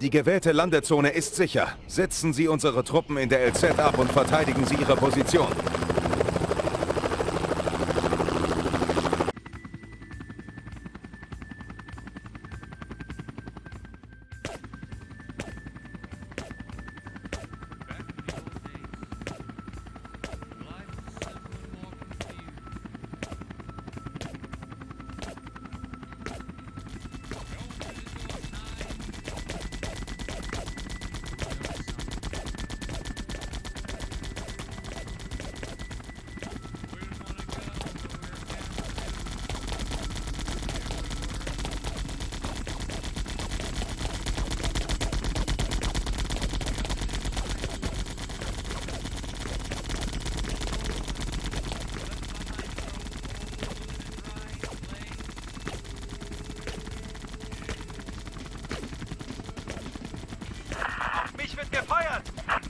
Die gewählte Landezone ist sicher. Setzen Sie unsere Truppen in der LZ ab und verteidigen Sie Ihre Position. Mich wird gefeuert!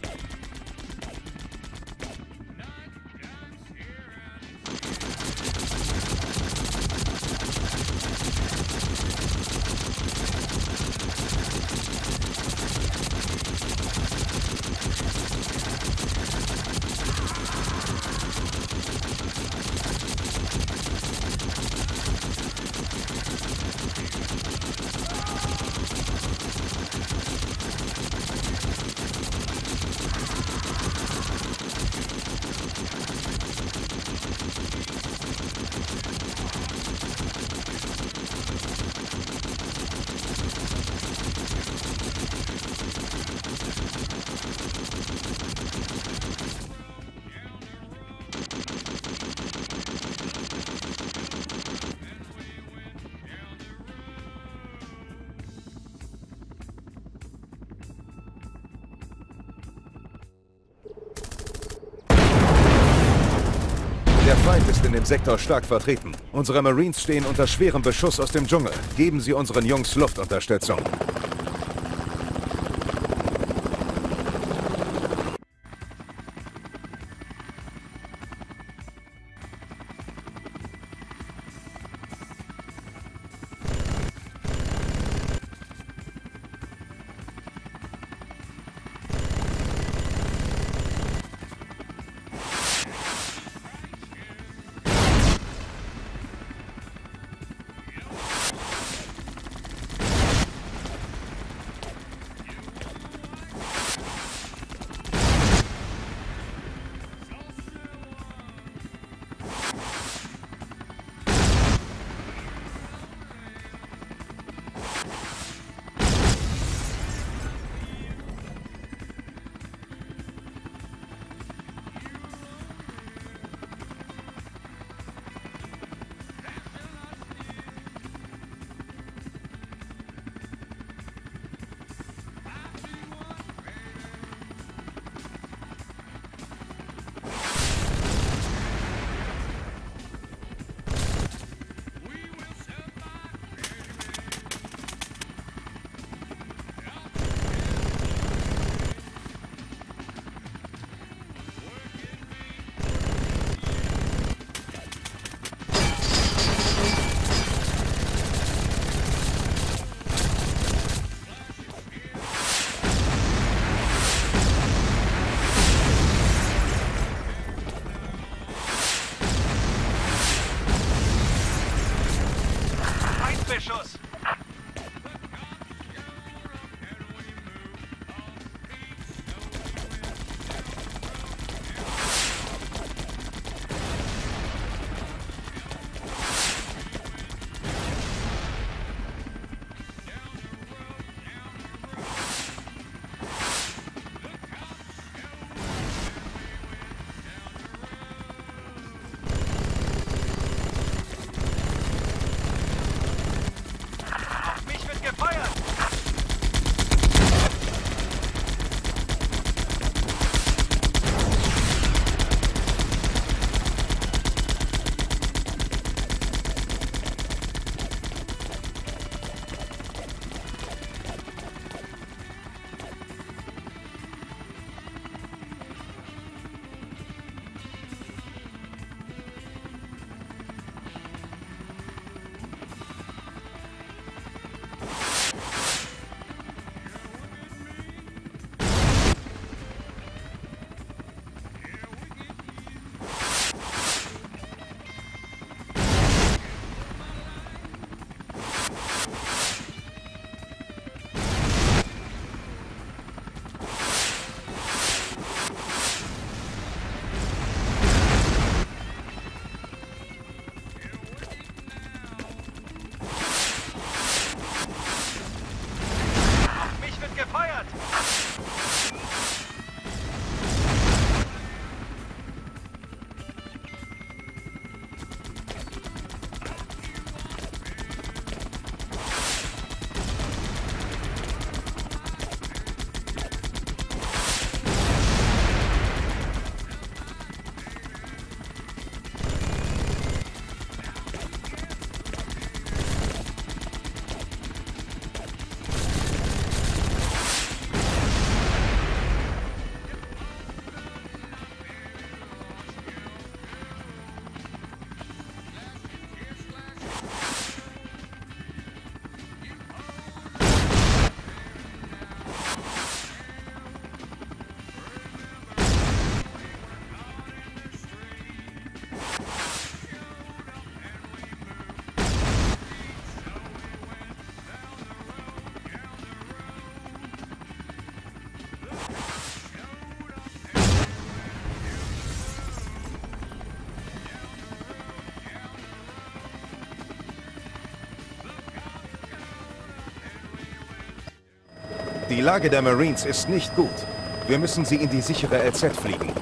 Der Feind ist in dem Sektor stark vertreten. Unsere Marines stehen unter schwerem Beschuss aus dem Dschungel. Geben Sie unseren Jungs Luftunterstützung. Beschuss! Die Lage der Marines ist nicht gut. Wir müssen sie in die sichere LZ fliegen.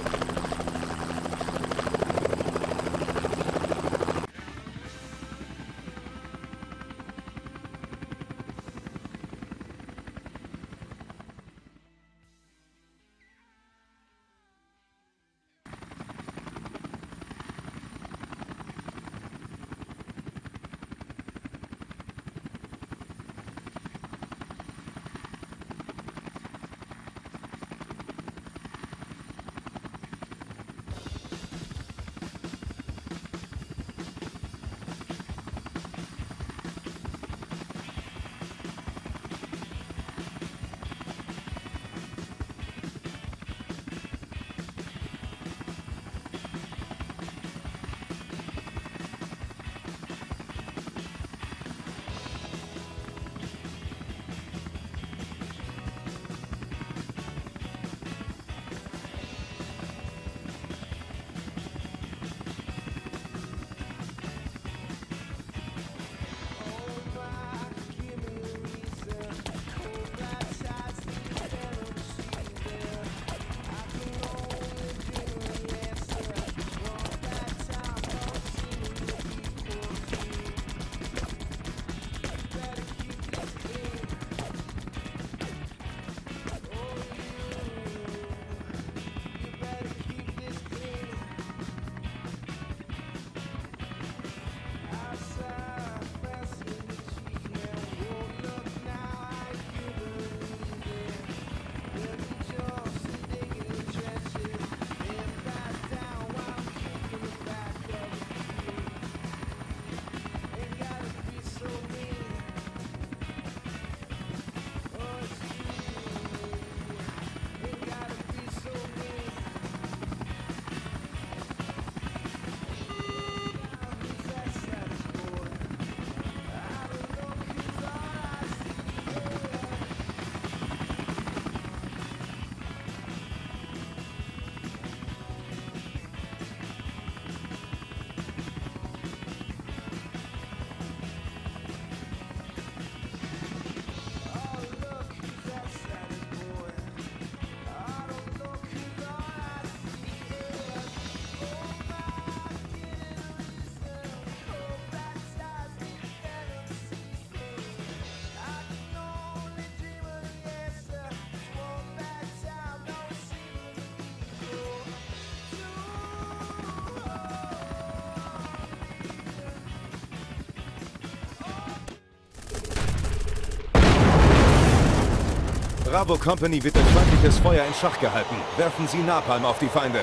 Bravo Company wird durch feindliches Feuer in Schach gehalten. Werfen Sie Napalm auf die Feinde.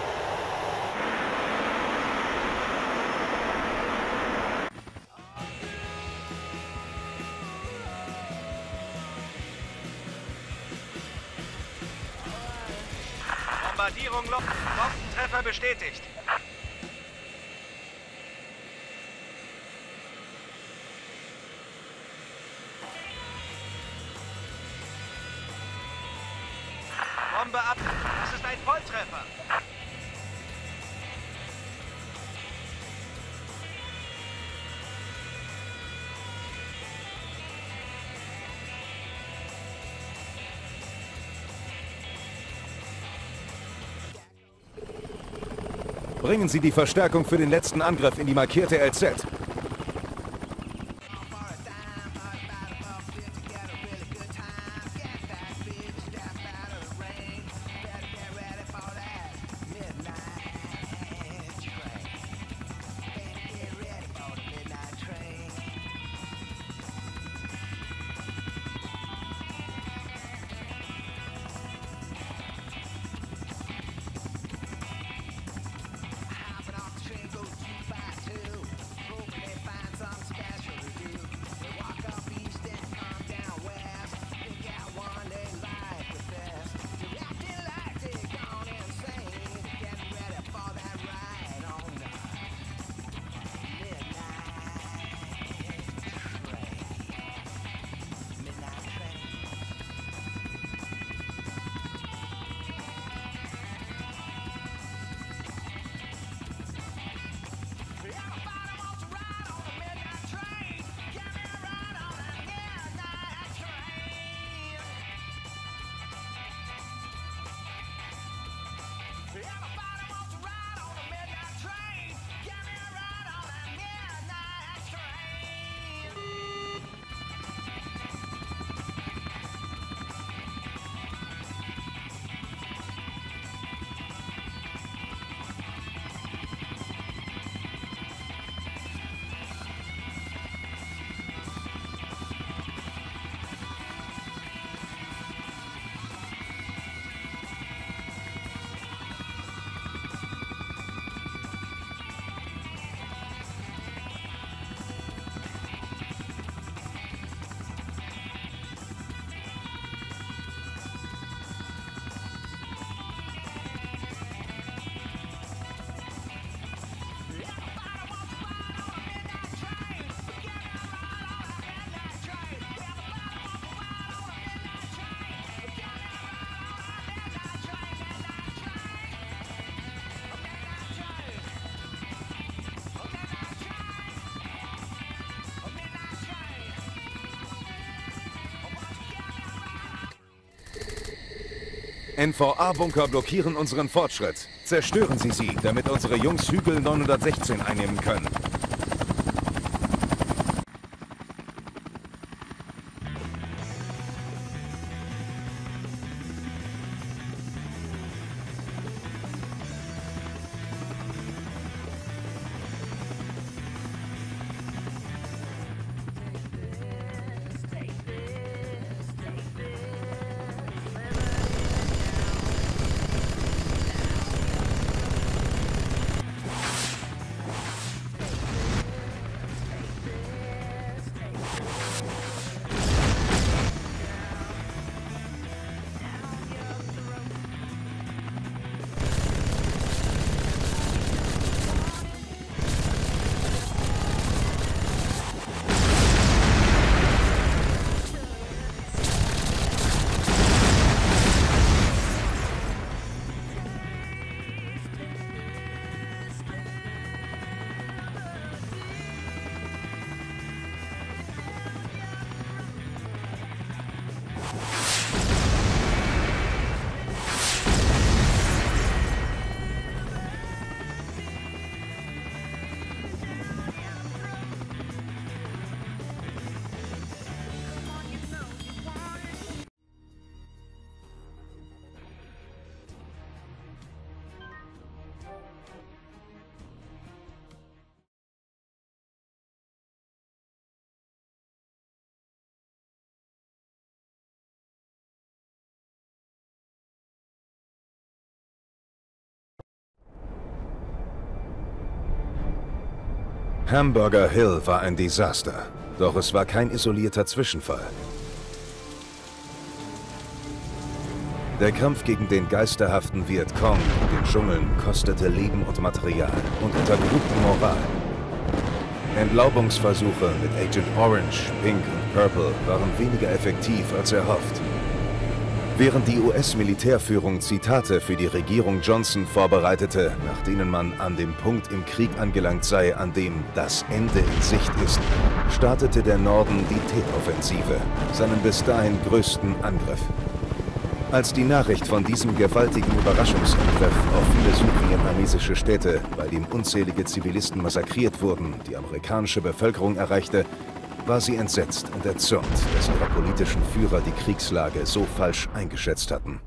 Bombardierung Bombentreffer bestätigt. Bombe ab. Das ist ein Volltreffer. Bringen Sie die Verstärkung für den letzten Angriff in die markierte LZ. NVA-Bunker blockieren unseren Fortschritt. Zerstören Sie sie, damit unsere Jungs Hügel 916 einnehmen können. Hamburger Hill war ein Desaster, doch es war kein isolierter Zwischenfall. Der Kampf gegen den geisterhaften Vietcong in den Dschungeln kostete Leben und Material und untergrub die Moral. Entlaubungsversuche mit Agent Orange, Pink und Purple waren weniger effektiv als erhofft. Während die US-Militärführung Zitate für die Regierung Johnson vorbereitete, nach denen man an dem Punkt im Krieg angelangt sei, an dem das Ende in Sicht ist, startete der Norden die Tet-Offensive, seinen bis dahin größten Angriff. Als die Nachricht von diesem gewaltigen Überraschungsangriff auf viele südvietnamesische Städte, bei dem unzählige Zivilisten massakriert wurden, die amerikanische Bevölkerung erreichte, war sie entsetzt und erzürnt, dass ihre politischen Führer die Kriegslage so falsch eingeschätzt hatten.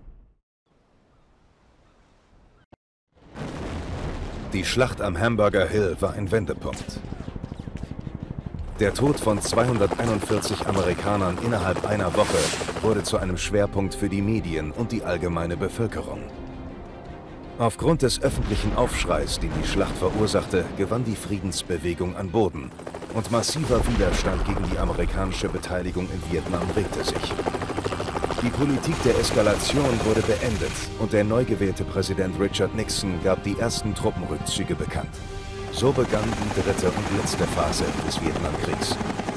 Die Schlacht am Hamburger Hill war ein Wendepunkt. Der Tod von 241 Amerikanern innerhalb einer Woche wurde zu einem Schwerpunkt für die Medien und die allgemeine Bevölkerung. Aufgrund des öffentlichen Aufschreis, den die Schlacht verursachte, gewann die Friedensbewegung an Boden und massiver Widerstand gegen die amerikanische Beteiligung in Vietnam regte sich. Die Politik der Eskalation wurde beendet und der neu gewählte Präsident Richard Nixon gab die ersten Truppenrückzüge bekannt. So begann die dritte und letzte Phase des Vietnamkriegs.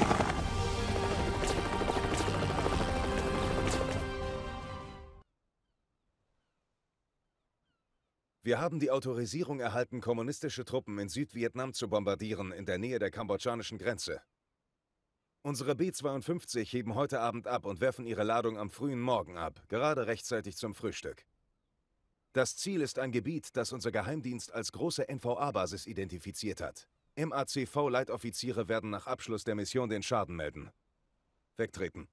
Wir haben die Autorisierung erhalten, kommunistische Truppen in Südvietnam zu bombardieren, in der Nähe der kambodschanischen Grenze. Unsere B-52 heben heute Abend ab und werfen ihre Ladung am frühen Morgen ab, gerade rechtzeitig zum Frühstück. Das Ziel ist ein Gebiet, das unser Geheimdienst als große NVA-Basis identifiziert hat. MACV-Leitoffiziere werden nach Abschluss der Mission den Schaden melden. Wegtreten.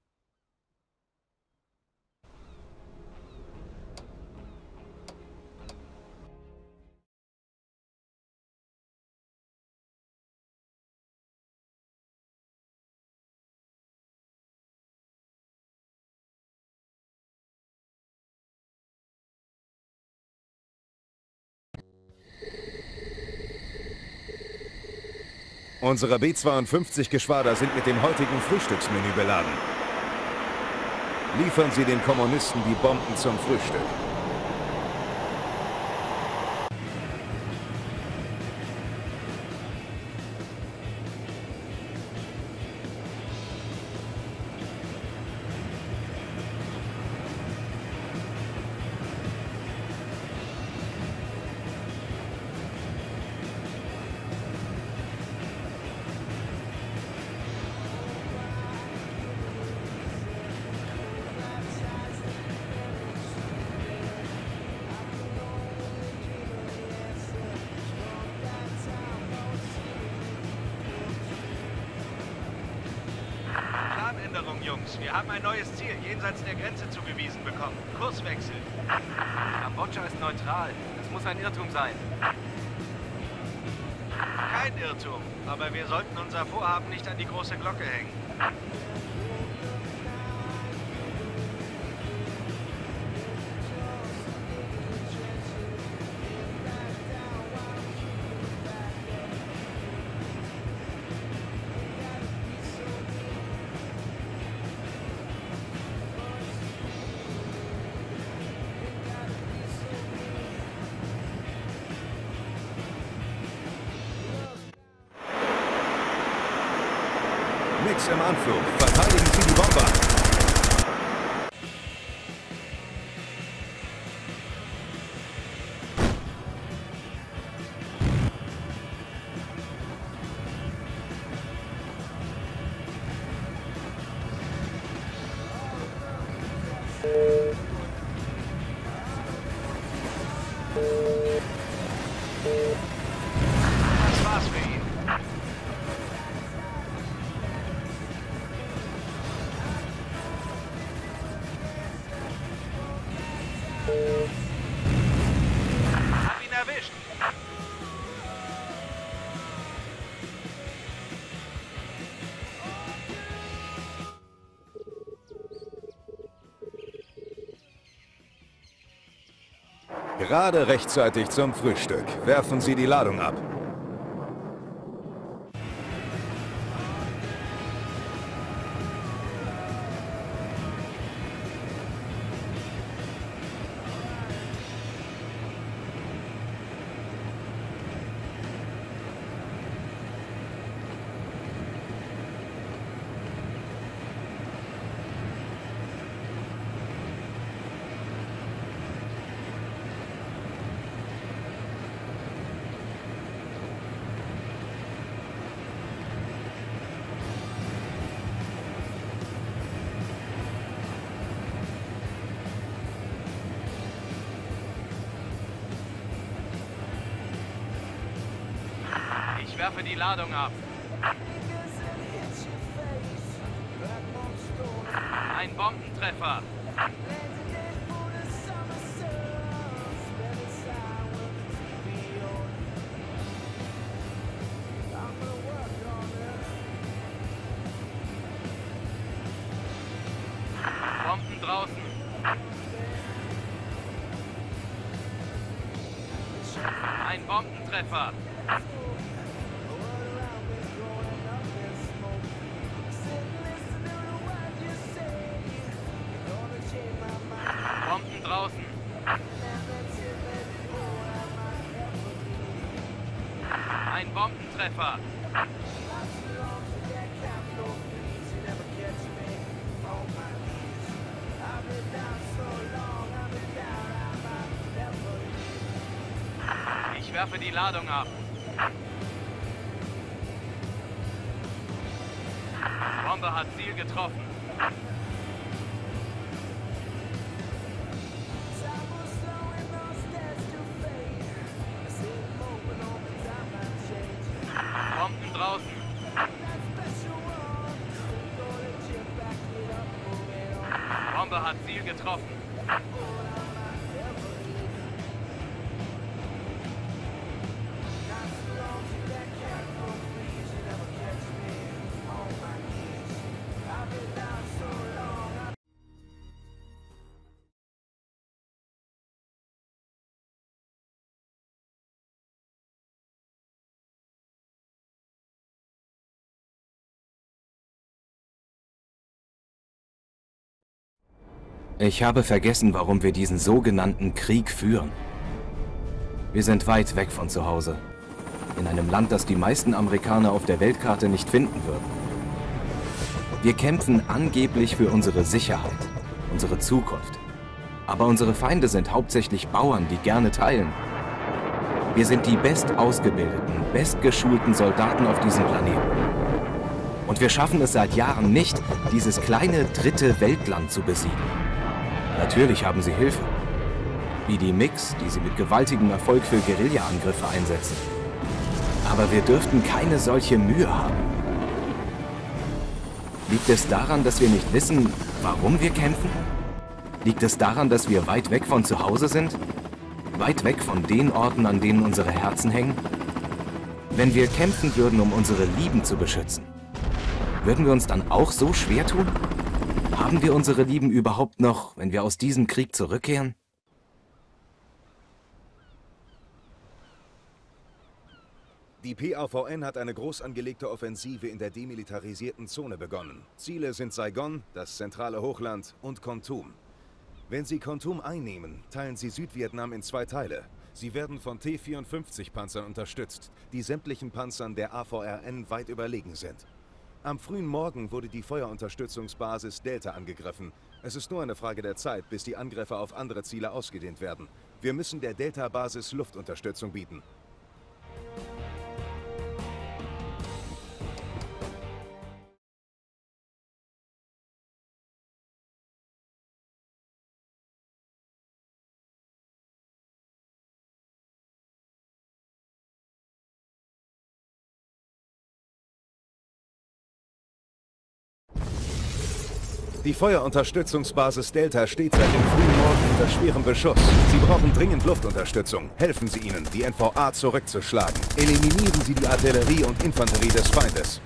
Unsere B-52-Geschwader sind mit dem heutigen Frühstücksmenü beladen. Liefern Sie den Kommunisten die Bomben zum Frühstück. Achtung, Jungs, wir haben ein neues Ziel jenseits der Grenze zugewiesen bekommen. Kurswechsel. Kambodscha ist neutral. Das muss ein Irrtum sein. Kein Irrtum, aber wir sollten unser Vorhaben nicht an die große Glocke hängen. Mix im Anflug. Verteidigen Sie die Bomber. Das war's für ihn. Hab ihn erwischt. Gerade rechtzeitig zum Frühstück. Werfen Sie die Ladung ab. Ich werfe die Ladung ab. Ein Bombentreffer. Bomben draußen. Ein Bombentreffer. Bomben draußen. Ein Bombentreffer. Ich werfe die Ladung ab. Bombe hat Ziel getroffen. Bomben draußen. Bombe hat Ziel getroffen. Ich habe vergessen, warum wir diesen sogenannten Krieg führen. Wir sind weit weg von zu Hause. In einem Land, das die meisten Amerikaner auf der Weltkarte nicht finden würden. Wir kämpfen angeblich für unsere Sicherheit, unsere Zukunft. Aber unsere Feinde sind hauptsächlich Bauern, die gerne teilen. Wir sind die bestausgebildeten, bestgeschulten Soldaten auf diesem Planeten. Und wir schaffen es seit Jahren nicht, dieses kleine dritte Weltland zu besiegen. Natürlich haben sie Hilfe. Wie die MiGs, die sie mit gewaltigem Erfolg für Guerilla-Angriffe einsetzen. Aber wir dürften keine solche Mühe haben. Liegt es daran, dass wir nicht wissen, warum wir kämpfen? Liegt es daran, dass wir weit weg von zu Hause sind? Weit weg von den Orten, an denen unsere Herzen hängen? Wenn wir kämpfen würden, um unsere Lieben zu beschützen, würden wir uns dann auch so schwer tun? Haben wir unsere Lieben überhaupt noch, wenn wir aus diesem Krieg zurückkehren? Die PAVN hat eine groß angelegte Offensive in der demilitarisierten Zone begonnen. Ziele sind Saigon, das zentrale Hochland und Kontum. Wenn sie Kontum einnehmen, teilen sie Südvietnam in 2 Teile. Sie werden von T-54-Panzern unterstützt, die sämtlichen Panzern der AVRN weit überlegen sind. Am frühen Morgen wurde die Feuerunterstützungsbasis Delta angegriffen. Es ist nur eine Frage der Zeit, bis die Angriffe auf andere Ziele ausgedehnt werden. Wir müssen der Delta-Basis Luftunterstützung bieten. Die Feuerunterstützungsbasis Delta steht seit dem frühen Morgen unter schwerem Beschuss. Sie brauchen dringend Luftunterstützung. Helfen Sie ihnen, die NVA zurückzuschlagen. Eliminieren Sie die Artillerie und Infanterie des Feindes.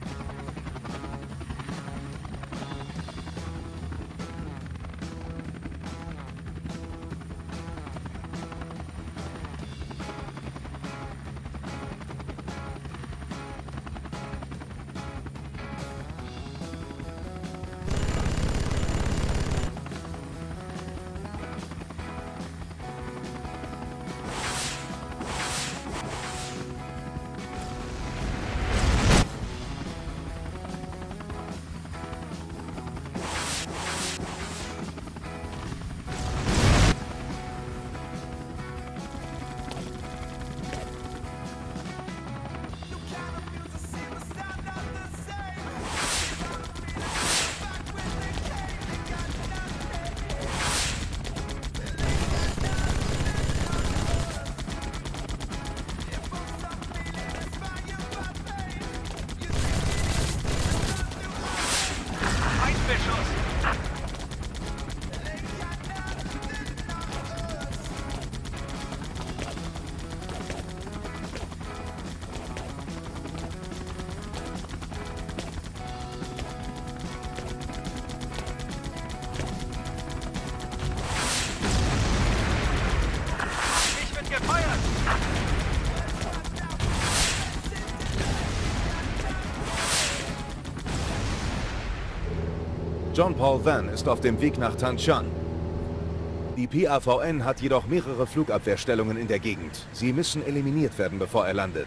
John Paul Vann ist auf dem Weg nach Tan Chan. Die PAVN hat jedoch mehrere Flugabwehrstellungen in der Gegend. Sie müssen eliminiert werden, bevor er landet.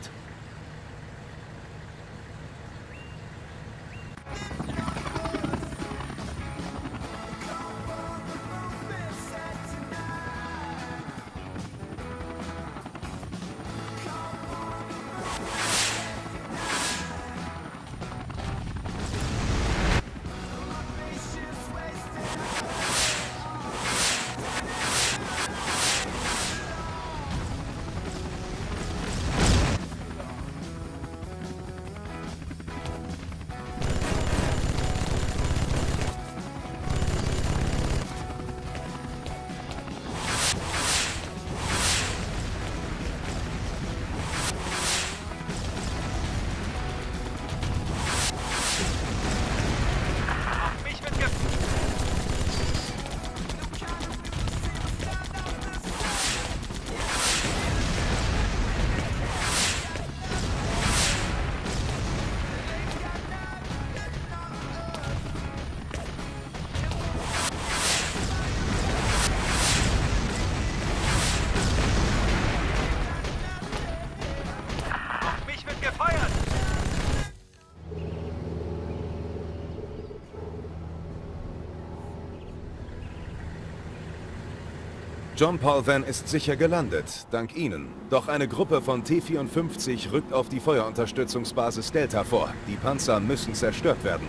John Paul Vann ist sicher gelandet, dank Ihnen. Doch eine Gruppe von T-54 rückt auf die Feuerunterstützungsbasis Delta vor. Die Panzer müssen zerstört werden.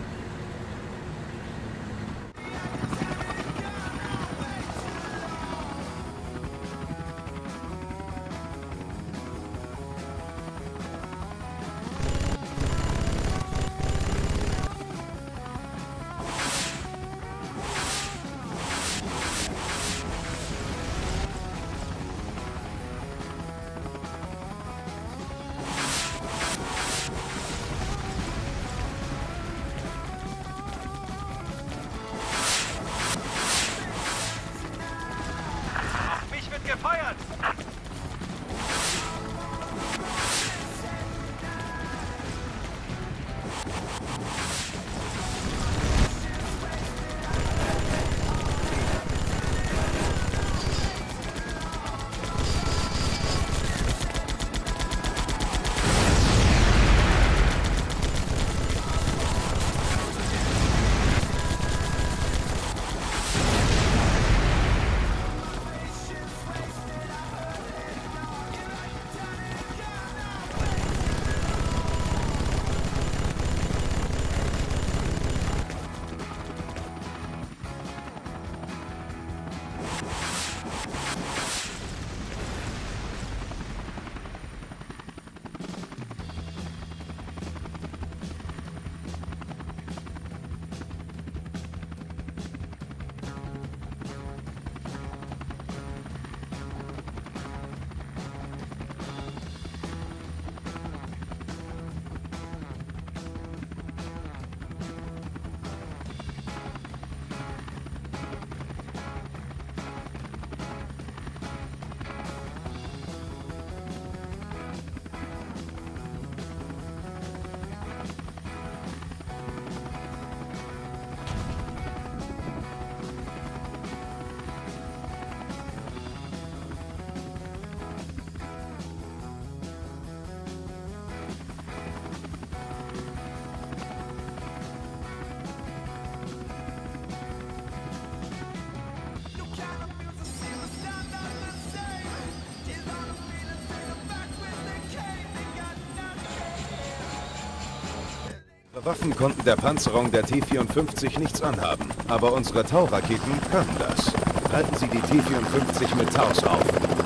Waffen konnten der Panzerung der T-54 nichts anhaben, aber unsere Tau-Raketen können das. Halten Sie die T-54 mit Taus auf.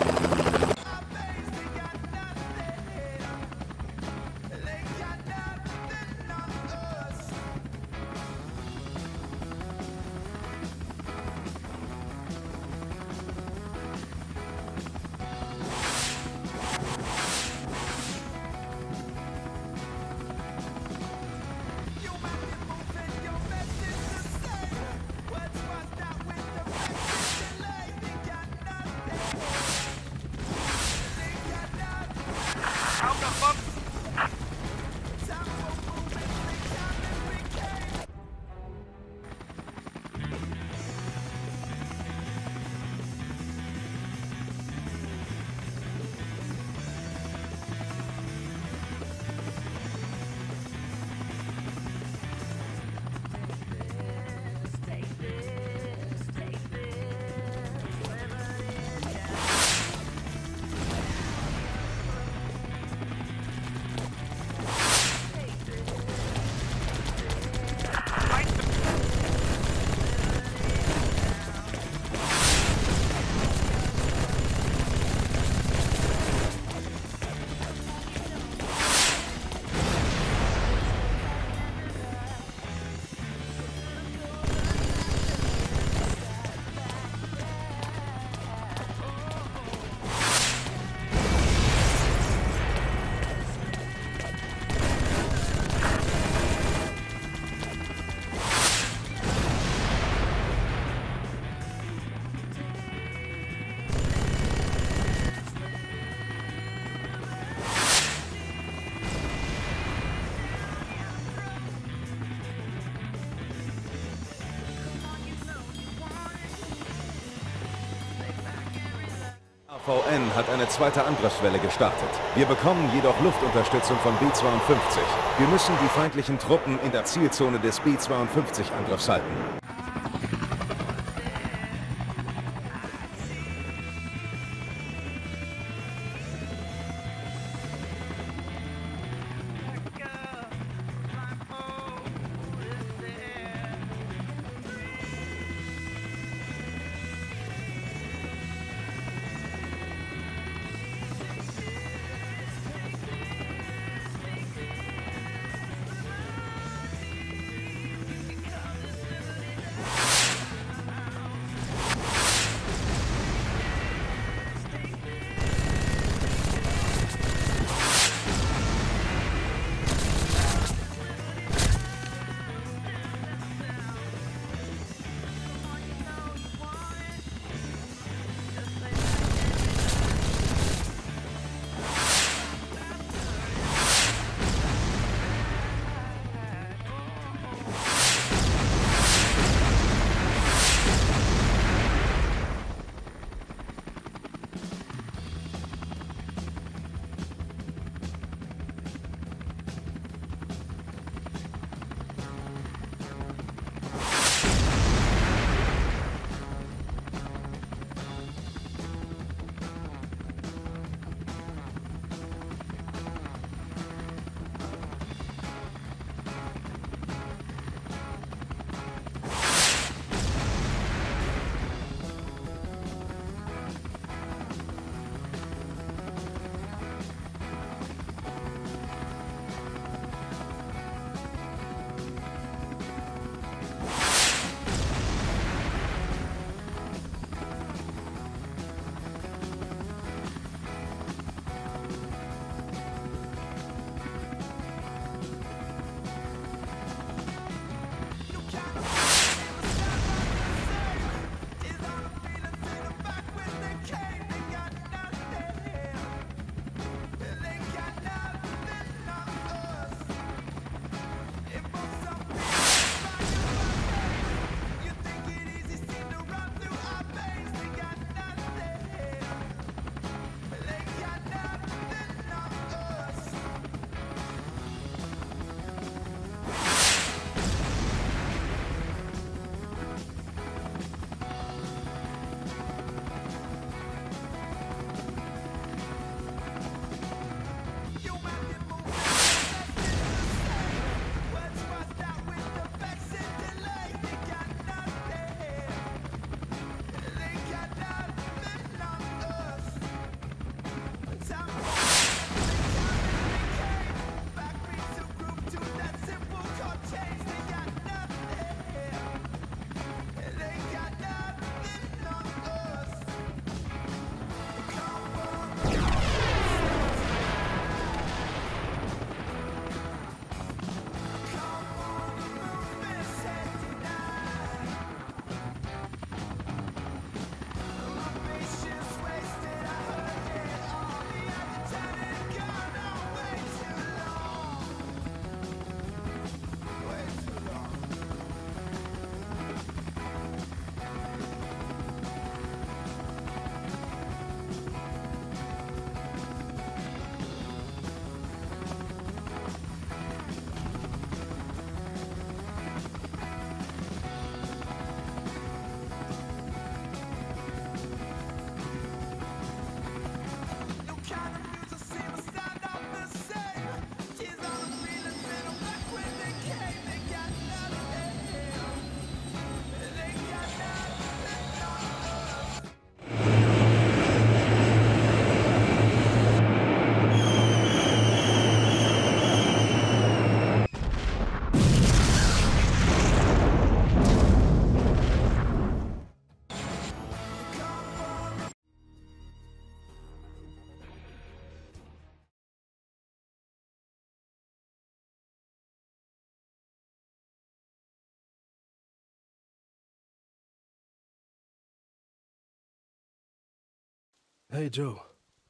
AVN hat eine zweite Angriffswelle gestartet. Wir bekommen jedoch Luftunterstützung von B-52. Wir müssen die feindlichen Truppen in der Zielzone des B-52-Angriffs halten. Hey Joe.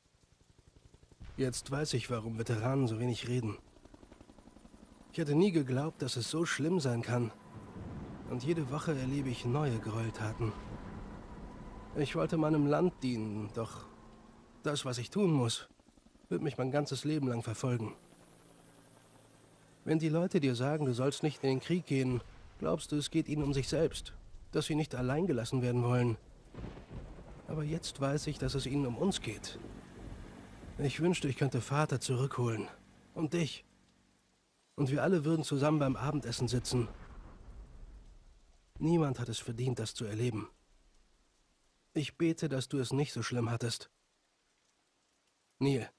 Jetzt weiß ich, warum Veteranen so wenig reden. Ich hätte nie geglaubt, dass es so schlimm sein kann. Und jede Woche erlebe ich neue Gräueltaten. Ich wollte meinem Land dienen, doch das, was ich tun muss, wird mich mein ganzes Leben lang verfolgen. Wenn die Leute dir sagen, du sollst nicht in den Krieg gehen, glaubst du, es geht ihnen um sich selbst, dass sie nicht allein gelassen werden wollen. Aber jetzt weiß ich, dass es ihnen um uns geht. Ich wünschte, ich könnte Vater zurückholen. Und dich. Und wir alle würden zusammen beim Abendessen sitzen. Niemand hat es verdient, das zu erleben. Ich bete, dass du es nicht so schlimm hattest. Neil.